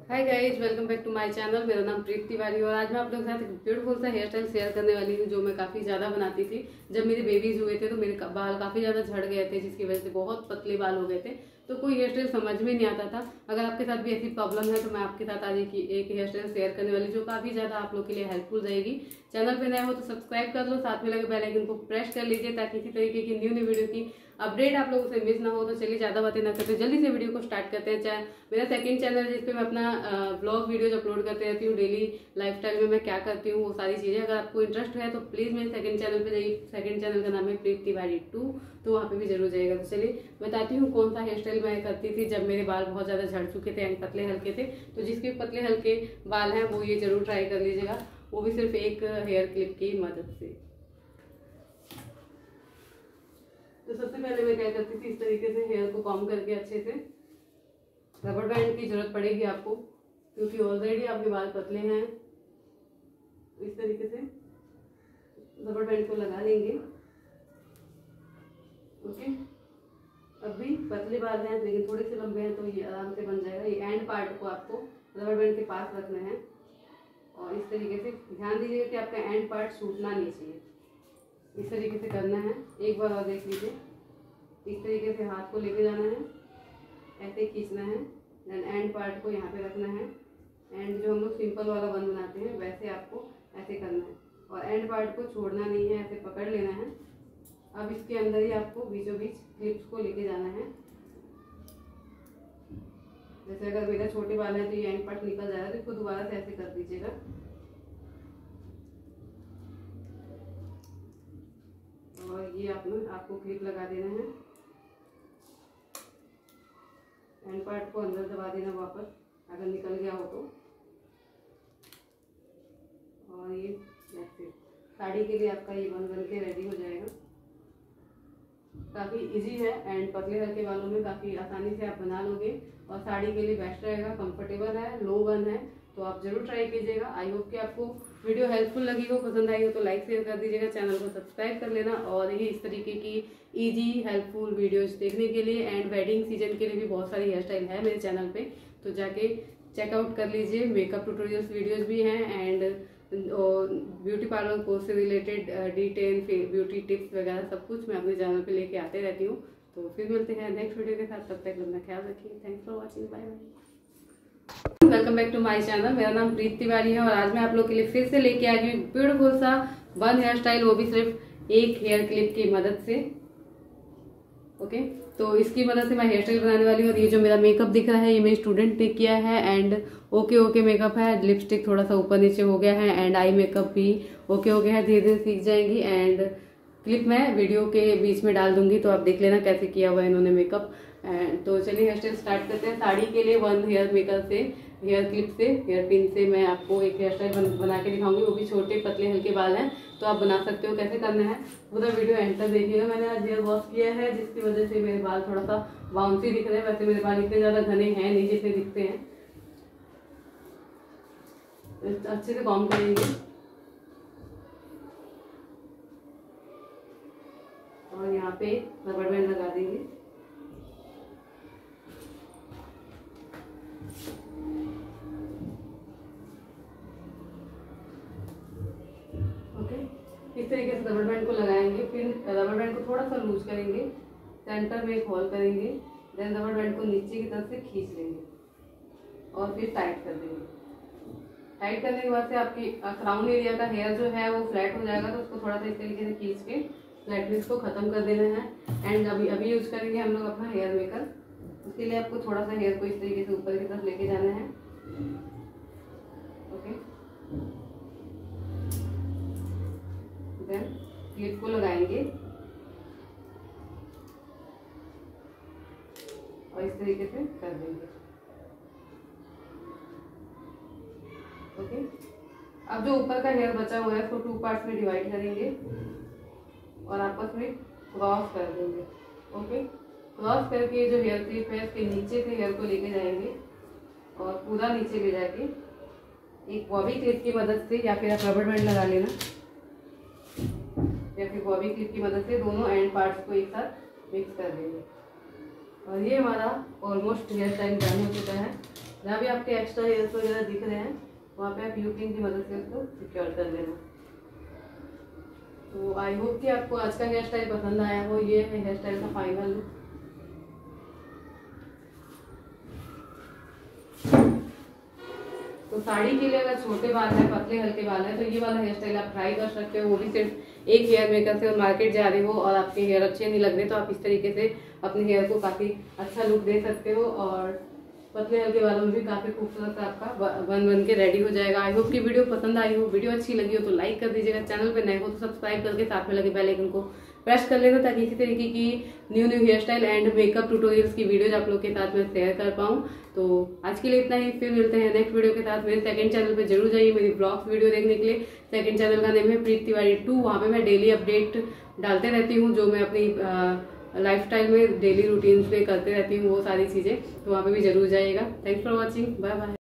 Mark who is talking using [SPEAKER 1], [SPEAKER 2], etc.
[SPEAKER 1] Hi guys, welcome back to my channel. मेरा नाम प्रीति तिवारी और आज मैं आप लोगों के साथ एक ब्यूटीफुल सा हेयर स्टाइल शेयर करने वाली हूँ जो मैं काफ़ी ज़्यादा बनाती थी। जब मेरे बेबीज हुए थे तो मेरे बाल काफ़ी ज़्यादा झड़ गए थे, जिसकी वजह से बहुत पतले बाल हो गए थे। तो कोई हेयर स्टाइल समझ में नहीं आता था। अगर आपके साथ भी ऐसी प्रॉब्लम है तो मैं आपके साथ आज एक हेयर स्टाइल शेयर करने वाली जो काफ़ी ज़्यादा आप लोग के लिए हेल्पफुल रहेगी। चैनल पे नए हो तो सब्सक्राइब कर लो, साथ में लगे बेल आइकन को प्रेस कर लीजिए ताकि इसी तरीके की न्यू वीडियो की अपडेट आप लोगों से मिस ना हो। तो चलिए ज़्यादा बातें ना करते जल्दी से वीडियो को स्टार्ट करते हैं। मेरा सेकंड चैनल जिस पे मैं अपना ब्लॉग वीडियोज अपलोड करते रहती हूँ, डेली लाइफस्टाइल में मैं क्या करती हूँ वो सारी चीज़ें। अगर आपको इंटरेस्ट है तो प्लीज़ मेरे सेकंड चैनल पे जाइए। सेकंड चैनल का नाम है प्रीति तिवारी 2, तो वहाँ पे भी जरूर जाइएगा। तो चलिए बताती हूँ कौन सा हेयर स्टाइल मैं करती थी जब मेरे बाल बहुत ज़्यादा झड़ चुके थे एंड पतले हल्के थे। तो जिसके पतले हल्के बाल हैं वो ये जरूर ट्राई कर लीजिएगा, वो भी सिर्फ एक हेयर क्लिप की मदद से। तो सबसे पहले मैं क्या करती थी, इस तरीके से हेयर को कॉम्ब करके अच्छे से, रबर बैंड की जरूरत पड़ेगी आपको क्योंकि ऑलरेडी आपके बाल पतले हैं। इस तरीके से रबर बैंड को लगा लेंगे। ओके, अब भी पतले बाल हैं लेकिन थोड़े से लंबे हैं तो ये आराम से बन जाएगा। ये एंड पार्ट को आपको रबर बैंड के पास रखना है और इस तरीके से ध्यान दीजिएगा कि आपका एंड पार्ट छूटना नहीं चाहिए। इस तरीके से करना है। एक बार और देख लीजिए। इस तरीके से हाथ को लेके जाना है, ऐसे खींचना है, देन एंड पार्ट को यहाँ पे रखना है। एंड जो हम लोग सिंपल वाला बन बनाते हैं वैसे आपको ऐसे करना है और एंड पार्ट को छोड़ना नहीं है, ऐसे पकड़ लेना है। अब इसके अंदर ही आपको बीचों बीच क्लिप्स को लेके जाना है। जैसे अगर मेरा छोटे बाल है तो ये एंड पार्ट निकल जाएगा तो इसको दोबारा से ऐसे कर दीजिएगा। और ये आपको क्लिप लगा देना है। एंड पार्ट को अंदर दबा देना वापस अगर निकल गया हो तो। और ये ऐसे साड़ी के लिए आपका ये बन के रेडी हो जाएगा। काफ़ी इजी है एंड पतले हल्के बालों में काफ़ी आसानी से आप बना लोगे और साड़ी के लिए बेस्ट रहेगा, कंफर्टेबल है, लो बन है। तो आप जरूर ट्राई कीजिएगा। आई होप कि आपको वीडियो हेल्पफुल लगी हो, पसंद आई हो तो लाइक शेयर कर दीजिएगा, चैनल को सब्सक्राइब कर लेना। और ये इस तरीके की इजी हेल्पफुल वीडियोज देखने के लिए एंड वेडिंग सीजन के लिए भी बहुत सारी हेयर स्टाइल है मेरे चैनल पे, तो जाके चेकआउट कर लीजिए। मेकअप ट्यूटोरियल्स वीडियोज भी हैं एंड ब्यूटी पार्लर कोर्स से रिलेटेड डिटेल ब्यूटी टिप्स वगैरह सब कुछ मैं अपने चैनल पे लेके आते रहती हूँ। तो फिर मिलते हैं नेक्स्ट वीडियो के साथ, तब तक अपना ख्याल रखिए। Thanks for watching, bye bye. Welcome back to my channel. मेरा नाम प्रीति तिवारी है और आज मैं आप लोग के लिए फिर से लेके आई हूँ ब्यूटीफुल सा वन हेयर स्टाइल, वो भी सिर्फ एक हेयर क्लिप की मदद से। ओके, तो इसकी मदद से मैं हेयर स्टाइल बनाने वाली हूँ। और ये जो मेरा मेकअप दिख रहा है ये मेरी स्टूडेंट ने किया है एंड ओके मेकअप है। लिपस्टिक थोड़ा सा ऊपर नीचे हो गया है एंड आई मेकअप भी ओके है, धीरे धीरे सीख जाएंगी। एंड क्लिप मैं वीडियो के बीच में डाल दूंगी तो आप देख लेना कैसे किया हुआ है इन्होंने मेकअप। तो चलिए हेयर स्टाइल स्टार्ट करते हैं। साड़ी के लिए वन हेयर मेकअप से, हेयर क्लिप से, हेयर पिन से मैं आपको एक हेयर स्टाइल बना के दिखाऊंगी, वो भी छोटे पतले हल्के बाल हैं तो आप बना सकते हो। कैसे करना है पूरा वीडियो एंड तक देखिएगा। मैंने आज हेयर वॉश किया है जिसकी वजह से मेरे बाल थोड़ा सा बाउंसी दिख रहे हैं। वैसे मेरे बाल इतने ज़्यादा घने हैं नहीं जितने दिखते हैं। अच्छे से कॉम्ब करेंगे और यहाँ पे रबर बैंड लगा देंगे। ओके, इस तरीके से रबर बैंड को लगाएंगे। फिर रबर बैंड को थोड़ा सा लूज करेंगे, सेंटर में एक होल करेंगे, देन रबर बैंड को नीचे की तरफ से खींच लेंगे और फिर टाइट कर देंगे। टाइट करने के बाद से आपकी क्राउन एरिया का हेयर जो है वो फ्लैट हो जाएगा, तो उसको थोड़ा सा इस तरीके से खींच के फ्लैटनेस को खत्म कर देना है। एंड अभी यूज करेंगे हम लोग अपना हेयर मेकर। उसके लिए आपको थोड़ा सा हेयर को इस तरीके से ऊपर की तरफ लेके जाना है। ओके, देन क्लिप को लगाएंगे और इस तरीके से कर देंगे। ओके, अब जो ऊपर का हेयर बचा हुआ है उसको 2 पार्ट्स में डिवाइड करेंगे और आपस में क्रॉस कर देंगे। ओके, क्रॉस करके जो हेयर क्लिप है उसके नीचे से हेयर को लेके जाएंगे और पूरा नीचे ले जाके एक बॉबी क्लिप की मदद से, या फिर आप रबर बैंड लगा लेना, या फिर बॉबी क्लिप की मदद से दोनों एंड पार्ट्स को एक साथ मिक्स कर देंगे। और ये हमारा ऑलमोस्ट हेयर स्टाइल डन हो चुका है। जहाँ भी आपके एक्स्ट्रा हेयर्स वगैरह दिख रहे हैं वहाँ पे आप यू पिन की मदद से उसको सिक्योर कर लेना। तो आई होप कि आपको आज का हेयर स्टाइल पसंद आया हो। ये है हेयर स्टाइल का फाइनल लुक। तो साड़ी के लिए अगर छोटे बाल है, पतले हल्के बाल है, तो ये वाला हेयर स्टाइल आप ट्राई कर सकते हो, वो भी सिर्फ एक हेयर मेकर से। और मार्केट जा रहे हो और आपके हेयर अच्छे नहीं लग रहे तो आप इस तरीके से अपने हेयर को काफ़ी अच्छा लुक दे सकते हो। और पतले हल्के बालों में भी काफ़ी खूबसूरत आपका बन के रेडी हो जाएगा। आई होप कि वीडियो पसंद आई हो। वीडियो अच्छी लगी हो तो लाइक कर दीजिएगा, चैनल पे नए हो तो सब्सक्राइब करके साथ में लगे बेल आइकन को प्रेस कर लेना, ताकि इसी तरीके की new hair style and makeup tutorials की वीडियोज आप लोग के साथ में शेयर कर पाऊँ। तो आज के लिए इतना ही, फिर मिलते हैं नेक्स्ट वीडियो के साथ। मेरे सेकंड चैनल पे जरूर जाइए मेरी ब्लॉग्स वीडियो देखने के लिए। सेकंड चैनल का नेम है प्रीत तिवारी 2। वहाँ पे मैं डेली अपडेट डालते रहती हूँ, जो मैं अपनी लाइफस्टाइल में डेली रूटीन्स में करते रहती हूँ वो सारी चीज़ें। तो वहाँ पे भी जरूर जाइएगा। Thanks for watching, bye bye.